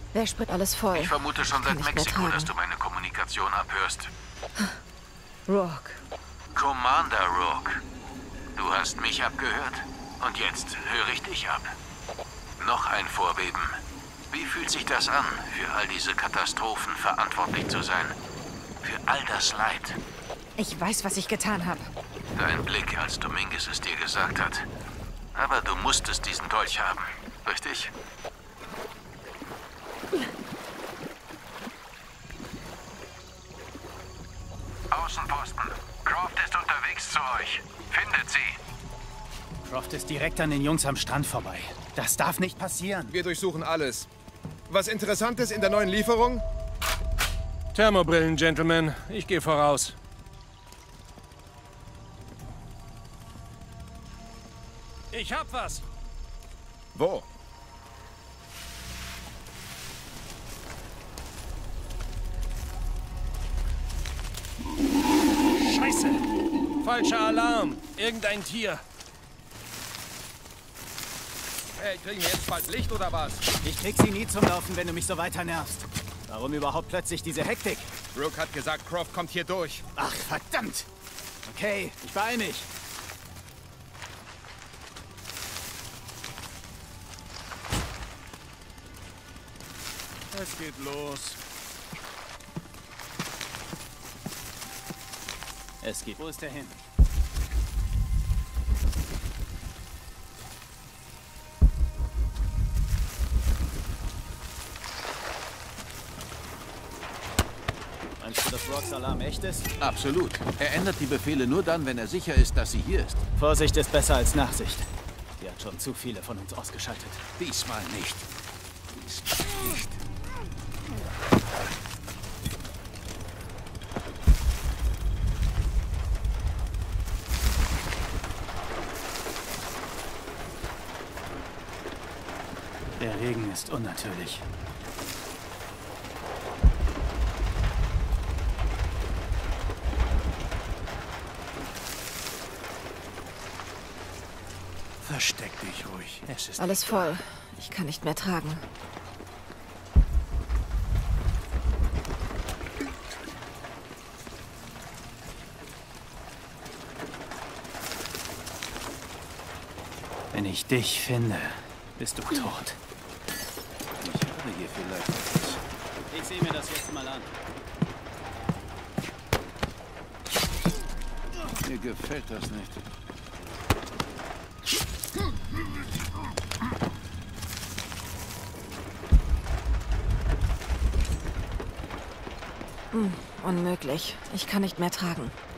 Wer sprit alles voll? Ich vermute schon seit Kann nicht mehr Mexiko, tragen. dass du meine Kommunikation abhörst. Rourke. Commander Rourke. Du hast mich abgehört und jetzt höre ich dich ab. Noch ein Vorbeben. Wie fühlt sich das an, für all diese Katastrophen verantwortlich zu sein? Für all das Leid? Ich weiß, was ich getan habe. Dein Blick, als Dominguez es dir gesagt hat. Aber du musstest diesen Dolch haben, richtig? Außenposten. Croft ist unterwegs zu euch. Findet sie. Croft ist direkt an den Jungs am Strand vorbei. Das darf nicht passieren. Wir durchsuchen alles. Was Interessantes in der neuen Lieferung? Thermobrillen, Gentlemen. Ich gehe voraus. Ich hab was. Wo? Scheiße. Falscher Alarm. Irgendein Tier. Hey, kriegen wir jetzt bald Licht oder was? Ich krieg sie nie zum Laufen, wenn du mich so weiter nervst. Warum überhaupt plötzlich diese Hektik? Rourke hat gesagt, Croft kommt hier durch. Ach, verdammt. Okay, ich beeil mich. Es geht los. Es geht. Wo ist der hin? Meinst du, dass Rourkes Alarm echt ist? Absolut. Er ändert die Befehle nur dann, wenn er sicher ist, dass sie hier ist. Vorsicht ist besser als Nachsicht. Die hat schon zu viele von uns ausgeschaltet. Diesmal nicht. Diesmal nicht. Der Regen ist unnatürlich. Versteck dich ruhig. Es ist Alles voll. Ich kann nicht mehr tragen. Wenn ich dich finde, bist du tot. Ich höre hier vielleicht etwas. Ich sehe mir das jetzt mal an. Mir gefällt das nicht. Unmöglich. Ich kann nicht mehr tragen.